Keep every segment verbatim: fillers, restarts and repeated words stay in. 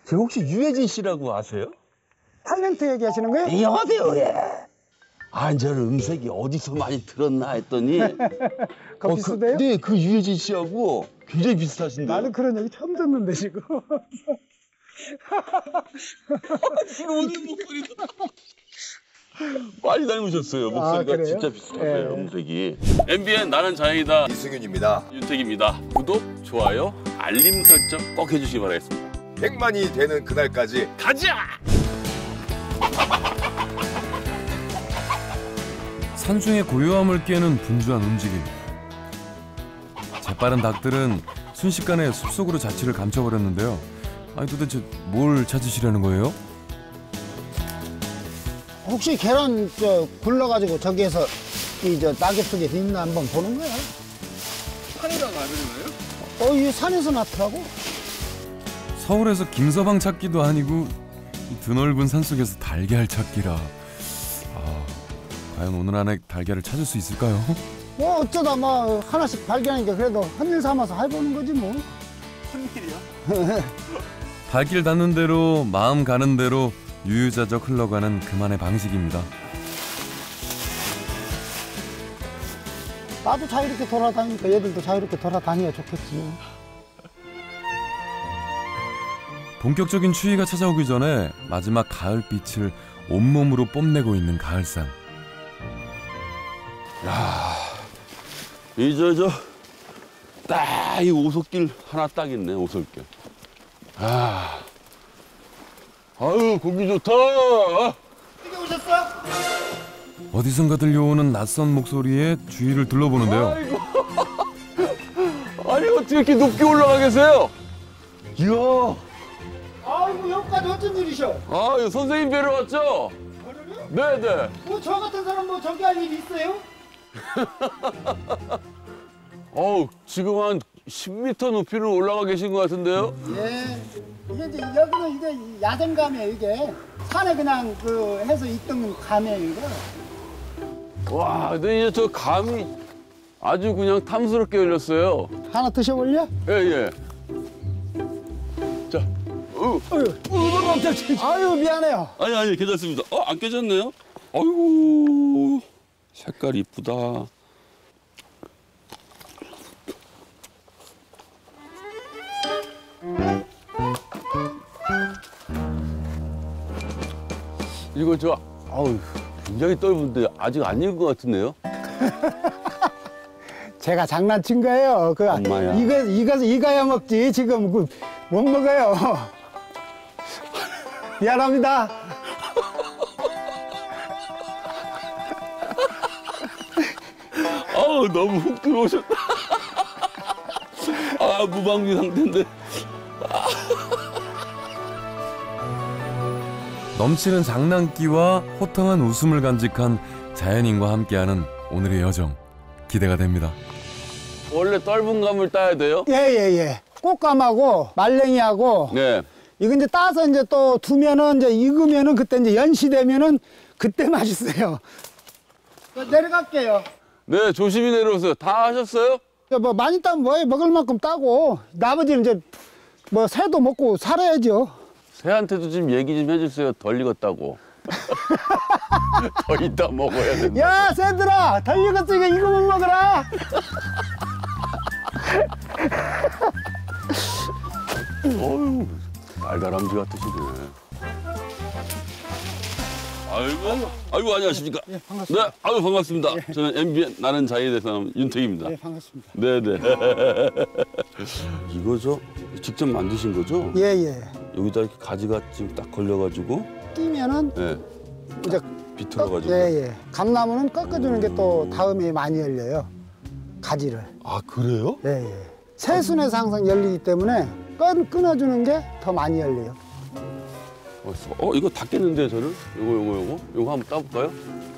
저 혹시 유해진 씨라고 아세요? 탤런트 얘기하시는 거예요? 안녕하세요. 예. 아, 저는 음색이 어디서 많이 들었나 했더니 그 어, 비슷해요? 그, 네, 그 유해진 씨하고 굉장히 비슷하신데요. 나는 그런 얘기 처음 듣는데 지금. 지금 오는 목소리도 많이 닮으셨어요. 목소리가 그래요? 진짜 비슷하세요. 예. 음색이. 엠비엔 나는 자연이다. 이승윤입니다. 윤택입니다. 구독, 좋아요, 알림 설정 꼭 해주시기 바라겠습니다. 백만이 되는 그날까지 가자! 산중의 고요함을 깨는 분주한 움직임. 재빠른 닭들은 순식간에 숲속으로 자취를 감춰버렸는데요. 아니 도대체 뭘 찾으시려는 거예요? 혹시 계란 저 굴러가지고 저기에서 이 저 낙엽 속에 있나 한번 보는 거야. 산이랑 아들이나요? 어, 이 산에서 났더라고. 서울에서 김서방 찾기도 아니고 이 드넓은 산속에서 달걀 찾기라. 아, 과연 오늘 안에 달걀을 찾을 수 있을까요? 뭐 어쩌다 뭐 하나씩 발견하니까 그래도 헛일 삼아서 해보는 거지 뭐. 헛일이요? 발길 닿는 대로 마음 가는 대로 유유자적 흘러가는 그만의 방식입니다. 나도 자유롭게 돌아다니니까 얘들도 자유롭게 돌아다녀야 좋겠지. 본격적인 추위가 찾아오기 전에 마지막 가을빛을 온몸으로 뽐내고 있는 가을산. 야, 이 저 저 딱 이 오솔길 하나 딱 있네. 오솔길. 아, 아유 공기 좋다. 어떻게 오셨어? 어디선가 들려오는 낯선 목소리에 주위를 둘러보는데요. 아이고. 아니 어떻게 이렇게 높게 올라가 계세요? 이야. 아이고 여기까지 어쩐 일이셔? 아, 이거 선생님 뵈러 왔죠? 그러면? 네네. 뭐 저 같은 사람 뭐 저기 할 일 있어요? 어우, 지금 한 십 미터 높이를 올라가 계신 것 같은데요? 예. 이게 이제 여기는 이제 야생감이에요 이게. 산에 그냥 그 해서 있던 감이에요 이거. 와, 근데 이제 저 감이 아주 그냥 탐스럽게 열렸어요. 하나 드셔볼래? 예, 예. 자, 어, 아유, 아유 미안해요. 아니, 아니, 괜찮습니다. 어, 안 깨졌네요? 아이고, 색깔 이쁘다. 이거 저, 아우, 굉장히 떫은데 아직 안 익은 것 같은데요? 제가 장난친 거예요. 그 엄마야. 이거 이거 이거야 먹지 지금 그 못 먹어요. 미안합니다. 아우, 너무 훅 들어오셨다. 아, 무방비 상태인데. 넘치는 장난기와 호탕한 웃음을 간직한 자연인과 함께하는 오늘의 여정 기대가 됩니다. 원래 떫은 감을 따야 돼요? 예예 예. 꽃감하고 말랭이하고 네. 이거 이제 따서 이제 또 두면은 이제 익으면은 그때 이제 연시되면은 그때 맛있어요. 내려갈게요. 네, 조심히 내려오세요. 다 하셨어요? 뭐 많이 따면 뭐해 먹을 만큼 따고 나머지는 이제 뭐 새도 먹고 살아야죠. 새한테도 좀 얘기 좀 해주세요. 덜 익었다고. 더 이따 먹어야 된다. 야 새들아 덜 익었으니까 이거만 먹어라. 어휴, 날다람쥐 같으시네. 아이고, 아이고, 안녕하십니까. 예, 반갑습니다. 네, 아유, 반갑습니다. 저는 엠비엔 나는 자유의 사람 윤택입니다. 네 반갑습니다. 네네. 이거 저 직접 만드신 거죠? 예예. 여기다 이렇게 가지가 지금 딱 걸려가지고, 끼면은 네, 이제 비틀어가지고. 예예. 감나무는 꺾어주는 게 또 다음에 많이 열려요. 가지를. 아, 그래요? 예예. 새순에서 항상 열리기 때문에 끈 끊어주는 게 더 많이 열려요. 어, 어, 이거 닦겠는데 저는? 요거, 요거, 요거? 요거 한번 따볼까요?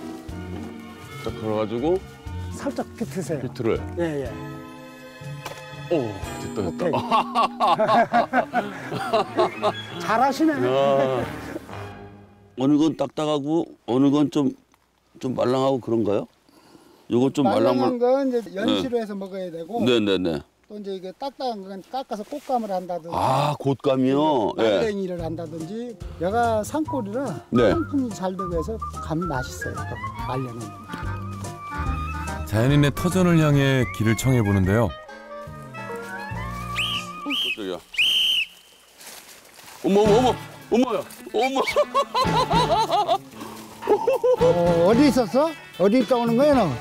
딱 걸어가지고, 살짝 비트세요. 비틀어요. 예예. 오, 됐다, 오케이. 됐다. 잘하시네. 야, 어느 건 딱딱하고, 어느 건 좀, 좀 말랑하고 그런가요? 요거 좀 말랑한 말랑말. 건 이제 연시로 해서 먹어야 되고 네네네. 또 이제 이게 딱딱한 건 깎아서 꽃감을 한다든지 아, 곶감이요? 예. 날랭이를 한다든지 여가 산골이라 네. 통풍이 잘 되고 해서 감이 맛있어요. 또 말려는. 자연인의 터전을 향해 길을 청해 보는데요. 저기야. 어머, 어머, 어머, 어머야, 어머. 어, 어디 있었어? 어디 있다 오는 거야 너?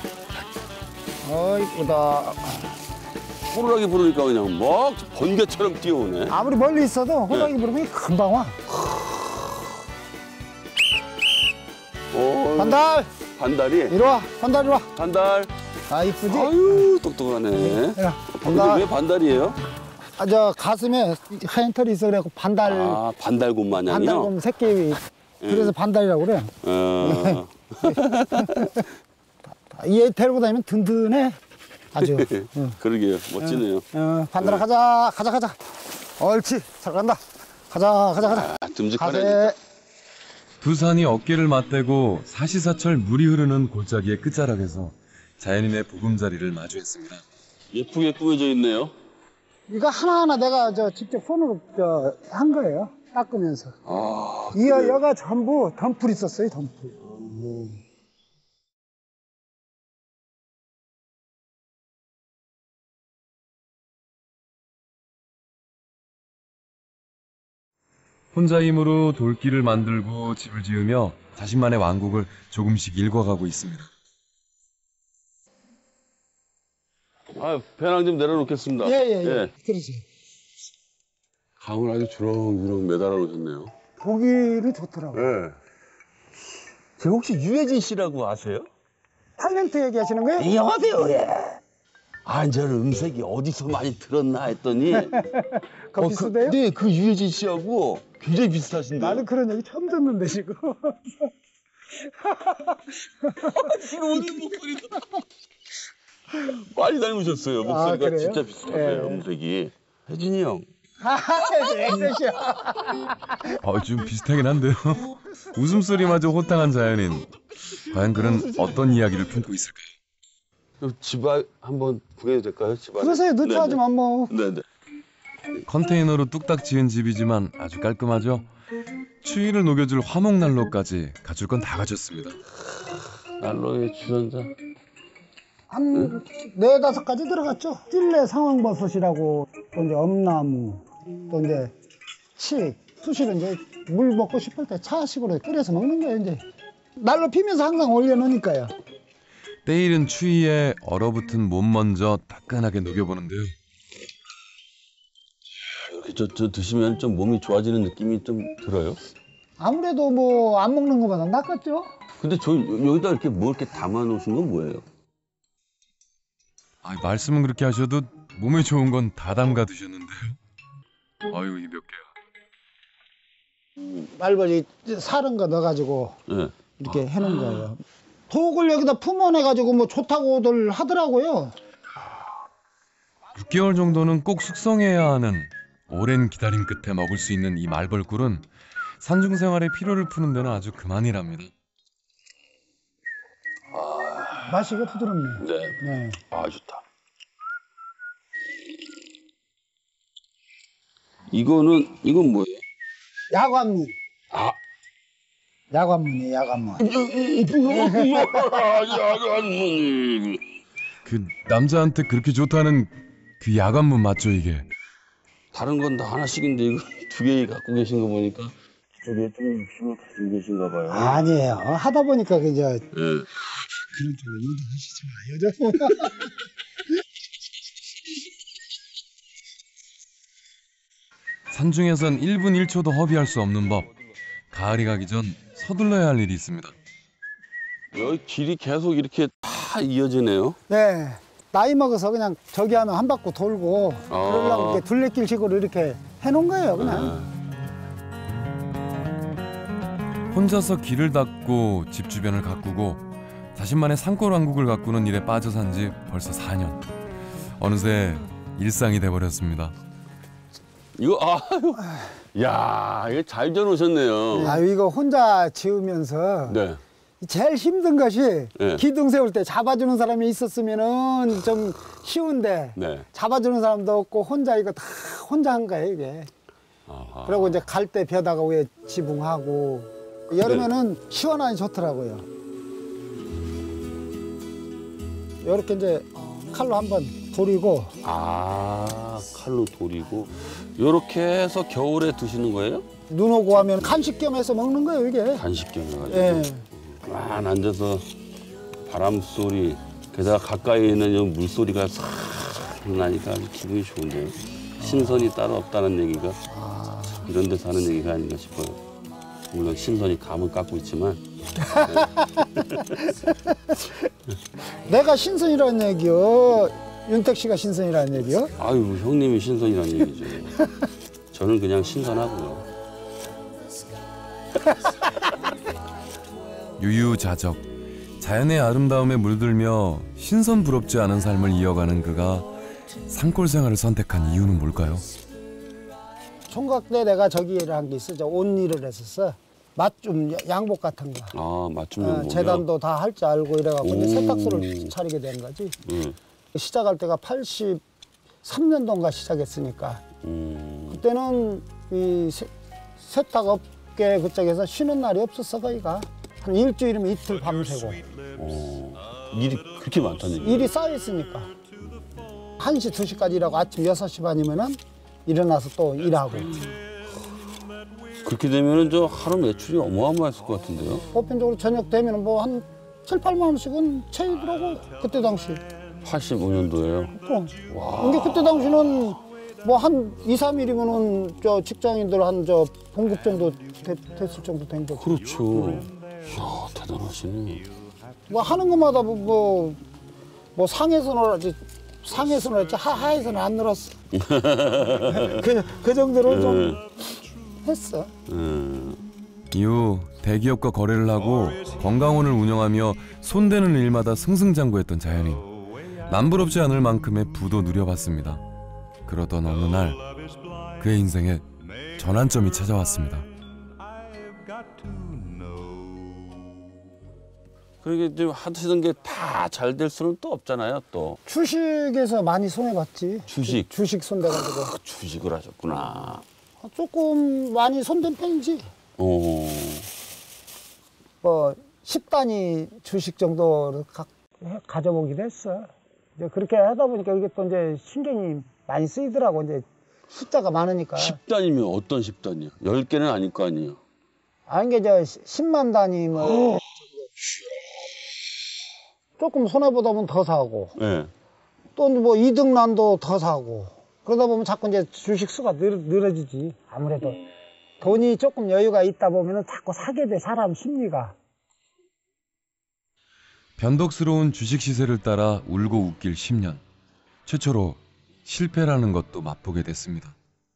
어 이쁘다. 호루라기 부르니까 그냥 막 번개처럼 뛰어오네. 아무리 멀리 있어도 호랑이 부르면 금방 와. 어, 반달 반달이? 이리 와. 반달 이리 와. 반달. 아 이쁘지? 아유, 똑똑하네. 야, 근데 반달. 왜 반달이에요? 아, 저 가슴에 하얀 털이 있어 그래갖고 반달. 아, 반달곰 마냥이요? 반달곰 새끼. 그래서 반달이라고 그래. 어, 얘 데리고 다니면 든든해. 아주. 응. 그러게요. 멋지네요. 어, 반달아 가자. 가자 가자. 옳지. 잘 간다. 가자 가자 가자. 아, 듬직하네. 가세. 두 산이 어깨를 맞대고 사시사철 물이 흐르는 골짜기의 끝자락에서 자연인의 보금자리를 마주했습니다. 예쁘게 꾸며져 있네요. 이거 하나하나 내가 저 직접 손으로 저 한 거예요. 닦으면서. 아, 이 여가 전부 덤플 있었어요. 덤플. 혼자 힘으로 돌길을 만들고 집을 지으며 자신만의 왕국을 조금씩 일궈가고 있습니다. 아, 배낭 좀 내려놓겠습니다. 예예예. 예, 예. 그러세요. 강을 아주 주렁주렁 매달아 놓으셨네요. 보기는 좋더라고요. 네. 저 혹시 유해진 씨라고 아세요? 탤런트 얘기하시는 거예요? 안녕하세요. 예. 아, 저는 음색이 어디서 많이 들었나 했더니 그 비슷해요? 그, 네, 그 유해진 씨하고 굉장히 비슷하신데. 나는 그런 얘기 처음 듣는데 지금. 지금 오늘 목소리도 많이 닮으셨어요. 목소리가 아, 그래요? 진짜 비슷하세요. 예. 음색이. 혜진이 형. 어, 좀 비슷하긴 한데요. 웃음소리마저 호탕한 자연인. 과연 그는 어떤 이야기를 품고 있을까요? 집안 한번 구경해도 될까요? 집안. 그러세요. 늦춰하지만 뭐. 네네. 컨테이너로 뚝딱 지은 집이지만 아주 깔끔하죠. 추위를 녹여줄 화목난로까지 갖출 건 다 갖췄습니다. 난로에 주전자. 한 네다섯 가지 들어갔죠. 찔레 상황버섯이라고 또 이제 엄나무 또 이제 치 수시로 이제 물 먹고 싶을 때 차식으로 끓여서 먹는 거예요. 이제 날로 피면서 항상 올려놓으니까요. 때이른 추위에 얼어붙은 몸 먼저 따끈하게 녹여보는데요. 이렇게 저, 저 드시면 좀 몸이 좋아지는 느낌이 좀 들어요. 아무래도 뭐 안 먹는 것보다 낫겠죠. 근데 저 여기다 이렇게 뭐 이렇게 담아 놓으신 건 뭐예요? 아, 말씀은 그렇게 하셔도 몸에 좋은 건 다 담가 두셨는데요. 아유, 이 몇 개야. 말벌이 사른 거 넣어가지고 네. 이렇게 해놓은 거예요. 독을 여기다 품어내가지고 뭐 좋다고들 하더라고요. 육 개월 정도는 꼭 숙성해야 하는 오랜 기다림 끝에 먹을 수 있는 이 말벌꿀은 산중 생활의 피로를 푸는 데는 아주 그만이랍니다. 맛이 이거 부드럽네. 네. 네. 아, 좋다. 이거는 이건 뭐예요? 야관문. 아, 야관문이에요. 야관문. 야간문이. 그 남자한테 그렇게 좋다는 그 야간문 맞죠, 이게? 다른 건 다 하나씩인데 이거 두 개 갖고 계신 거 보니까 저게 좀 욕심을 가지고 계신가 봐요. 아니에요. 하다 보니까 그저 네. 그런 쪽에 인도하시지 마요. 좀. 산중에선 일 분 일 초도 허비할 수 없는 법. 가을이 가기 전 서둘러야 할 일이 있습니다. 여기 길이 계속 이렇게 다 이어지네요. 네. 나이 먹어서 그냥 저기 하면 한 바퀴 돌고 아. 그러려고 이렇게 둘레길식으로 이렇게 해놓은 거예요. 그냥. 혼자서 길을 닦고 집 주변을 가꾸고 자신만의 산골 왕국을 가꾸는 일에 빠져 산 지 벌써 사 년. 어느새 일상이 돼버렸습니다. 이거 아유, 야, 이거 잘 지어놓으셨네요. 아 이거 혼자 지으면서 네. 제일 힘든 것이 네. 기둥 세울 때 잡아주는 사람이 있었으면은 좀 쉬운데 네. 잡아주는 사람도 없고 혼자 이거 다 혼자 한 거예요 이게. 아하. 그리고 이제 갈 때 벼다가 위에 지붕하고 여름에는 시원하니 좋더라고요. 이렇게 이제 칼로 한번 돌이고 아, 칼로 돌이고 요렇게 해서 겨울에 드시는 거예요? 눈 오고 하면 간식 겸 해서 먹는 거예요 이게. 간식 겸 해가지고. 예. 만 앉아서 바람 소리, 게다가 가까이 있는 요 물소리가 싹 나니까 아주 기분이 좋은데요. 신선이 따로 없다는 얘기가 참 이런 데서 하는 얘기가 아닌가 싶어요. 물론 신선이 감은 깎고 있지만 내가 신선이라는 얘기요. 윤택 씨가 신선이라는 얘기요. 아유 형님이 신선이라는 얘기죠. 저는 그냥 신선하고요. 유유자적 자연의 아름다움에 물들며 신선 부럽지 않은 삶을 이어가는 그가 산골 생활을 선택한 이유는 뭘까요? 총각 때 내가 저기 일을 한 게 있어. 저 옷 일을 했었어. 맞춤 양복 같은 거. 아 맞춤 어, 연봉이요? 재단도 다 할 줄 알고 이래갖고 이제 오. 세탁소를 차리게 된 거지. 음, 시작할 때가 팔십삼 년도인가 시작했으니까 음, 그때는 이 세, 세탁업계 그쪽에서 쉬는 날이 없었어 거기가. 한 일주일이면 이틀 밤새고 어, 일이 그렇게 많다는 얘기예요? 일이 쌓여있으니까 한 시, 두 시까지 일하고 아침 여섯 시 반이면은 일어나서 또 일하고. 그렇게 되면은 저 하루 매출이 어마어마했을 것 같은데요? 보편적으로 저녁 되면은 뭐 한 칠, 팔만 원씩은 채이더라고 그때 당시. 팔십오 년도에요. 그럼. 근데 그때 당시는 뭐 한 이, 삼 일이면은 저 직장인들 한 저 봉급 정도 되, 됐을 정도 된 거지. 그렇죠. 이야, 대단하시네. 뭐 하는 것마다 뭐, 뭐, 뭐 상에서 놀았지, 상에서 놀았지, 하, 하에서는 안 놀았어. 그, 그 정도로 좀 했어. 음, 이후 대기업과 거래를 하고 건강원을 운영하며 손대는 일마다 승승장구했던 자연인. 남부럽지 않을 만큼의 부도 누려봤습니다. 그러던 어느 날 그의 인생에 전환점이 찾아왔습니다. 그러게 좀 하시던 게 다 잘 될 수는 또 없잖아요, 또. 주식에서 많이 손해봤지. 주식? 주식 손대가지고. 그 주식을 하셨구나. 조금 많이 손댄 편이지. 오, 뭐, 십 단위 주식 정도를 가, 가져보기도 했어. 이제 그렇게 하다 보니까 이게 또 이제 신경이 많이 쓰이더라고. 이제 숫자가 많으니까. 십 단이면 어떤 십 단이요? 열 개는 아닐 거 아니에요? 아니, 이게 저 십만 단위 뭐. 조금 손해보다 보면 더 사고. 네. 또 뭐 이득난도 더 사고. 그러다 보면 자꾸 이제 주식 수가 늘, 늘어지지. 아무래도. 돈이 조금 여유가 있다 보면 자꾸 사게 돼, 사람 심리가. 변덕스러운 주식 시세를 따라 울고 웃길 십 년. 최초로 실패라는 것도 맛보게 됐습니다.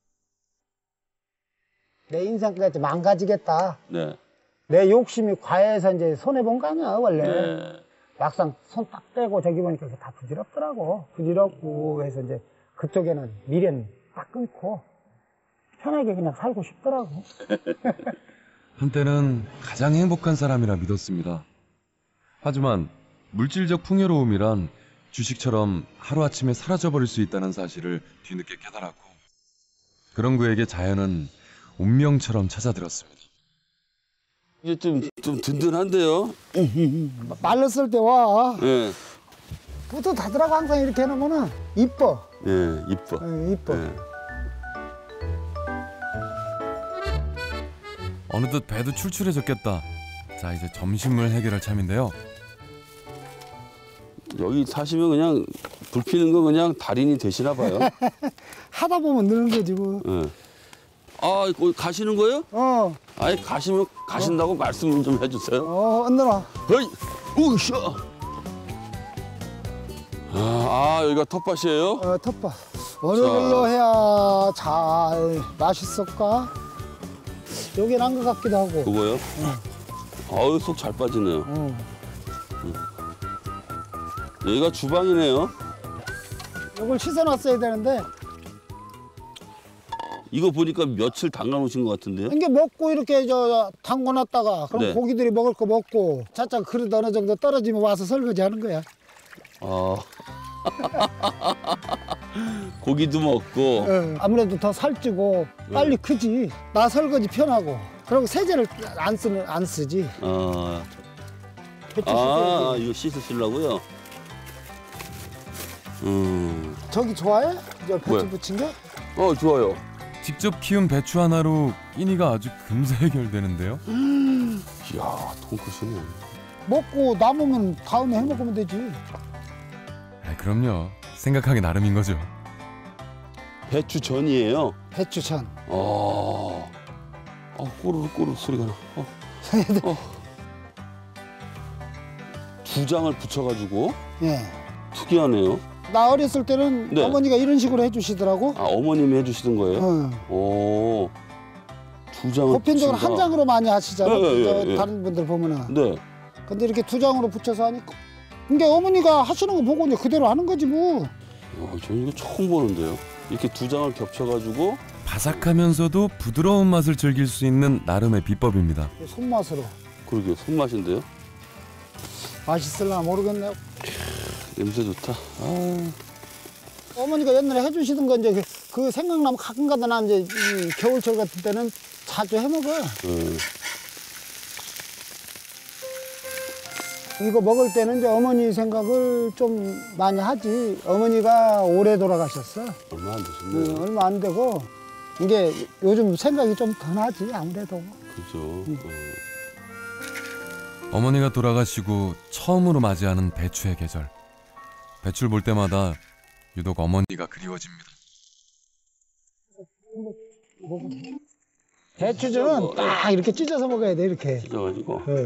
내 인생까지 망가지겠다. 네. 내 욕심이 과해서 이제 손해본 거 아니야, 원래. 네. 막상 손 딱 떼고 저기 보니까 그게 다 부질없더라고. 부질없고 해서 이제 그쪽에는 미련 딱 끊고 편하게 그냥 살고 싶더라고. 한때는 가장 행복한 사람이라 믿었습니다. 하지만 물질적 풍요로움이란 주식처럼 하루아침에 사라져버릴 수 있다는 사실을 뒤늦게 깨달았고, 그런 그에게 자연은 운명처럼 찾아들었습니다. 이제 좀, 좀 든든한데요? 말렸을 때 와. 예. 뿌듯하더라고. 항상 이렇게 해놓으면은 이뻐. 예, 이뻐. 예, 이뻐. 예. 어느덧 배도 출출해졌겠다. 자, 이제 점심을 해결할 참인데요. 여기 사시면 그냥 불 피는 거 그냥 달인이 되시나 봐요. 하다 보면 느는 거지 뭐. 예. 아, 거기 가시는 거예요? 어, 아니, 가시면 가신다고 말씀을 좀 해주세요. 어, 언더라. 어이, 우샤. 아, 아, 여기가 텃밭이에요? 어, 텃밭. 어느 자. 걸로 해야 잘 맛있을까? 여기 난 것 같기도 하고. 그거요? 아유, 속 잘 빠지네요. 어. 여기가 주방이네요. 이걸 씻어놨어야 되는데 이거 보니까 며칠 담가 놓으신 것 같은데요? 이게 먹고 이렇게 저 담궈놨다가 그럼 네. 고기들이 먹을 거 먹고 차차 그릇 어느 정도 떨어지면 와서 설거지 하는 거야. 아. 고기도 먹고. 예, 아무래도 더 살찌고 빨리 크지. 나 설거지 편하고. 그리고 세제를 안 쓰는 안 쓰지. 아, 배추 아 씻어야지. 이거 씻으시려고요? 음. 저기 좋아해? 저 배추 뭐야? 부친 게? 어 좋아요. 직접 키운 배추 하나로 끼니가 아주 금세 해결되는데요. 이야 통크시네. 먹고 남으면 다음에 해 먹으면 되지. 아, 그럼요. 생각하기 나름인 거죠. 배추전이에요. 배추전. 아, 아 꼬르르 꼬르르 소리가 나. 어. 어. 두 장을 붙여가지고 예. 특이하네요. 나 어렸을 때는 네. 어머니가 이런 식으로 해주시더라고. 아 어머님이 해주시던 거예요? 어. 오, 두 장을 보편적으로 붙인다. 한 장으로 많이 하시잖아. 예, 예, 저 예. 다른 분들 보면은. 네. 근데 이렇게 두 장으로 붙여서 하니까. 근데 어머니가 하시는 거 보고 이제 그대로 하는 거지 뭐. 와, 저는 이거 처음 보는데요. 이렇게 두 장을 겹쳐가지고 바삭하면서도 부드러운 맛을 즐길 수 있는 나름의 비법입니다. 손맛으로. 그러게 손맛인데요. 맛있을나 모르겠네요. 냄새 좋다. 아, 어머니가 옛날에 해주시던 거 이제 그, 그 생각나면 가끔가다 나 이제 이 겨울철 같은 때는 자주 해 먹어. 음. 이거 먹을 때는 이제 어머니 생각을 좀 많이 하지. 어머니가 오래 돌아가셨어. 얼마 안 음, 되셨네요. 얼마 안 되고 이게 요즘 생각이 좀 더 나지 아무래도. 그죠. 음. 어. 어머니가 돌아가시고 처음으로 맞이하는 배추의 계절. 배추를 볼 때마다 유독 어머니가 그리워집니다. 배추전은 딱 이렇게 찢어서 먹어야 돼 이렇게. 찢어가지고. 네.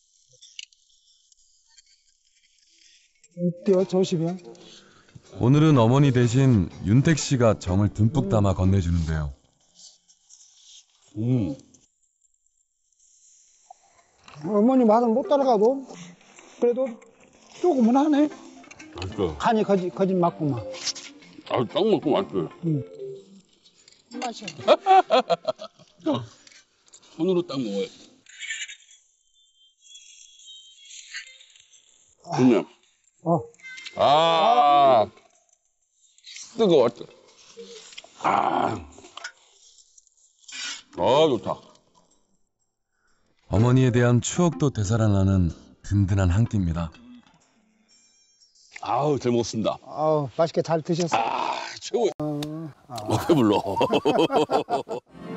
이때요 조심해. 오늘은 어머니 대신 윤택 씨가 정을 듬뿍 담아 건네주는데요. 음. 어머니 맛은 못 따라가도 그래도 조금은 하네. 맛있어. 간이 거짓 거짓 맞구만. 아, 딱 먹고 맛있어요. 맛이야. 손으로 딱 먹어요. 그냥. 어. 아, 뜨거워. 아, 아 좋다. 어머니에 대한 추억도 되살아나는 든든한 한 끼입니다. 아우 잘 먹었습니다. 아우 맛있게 잘 드셨어. 아 최고. 어, 배불러.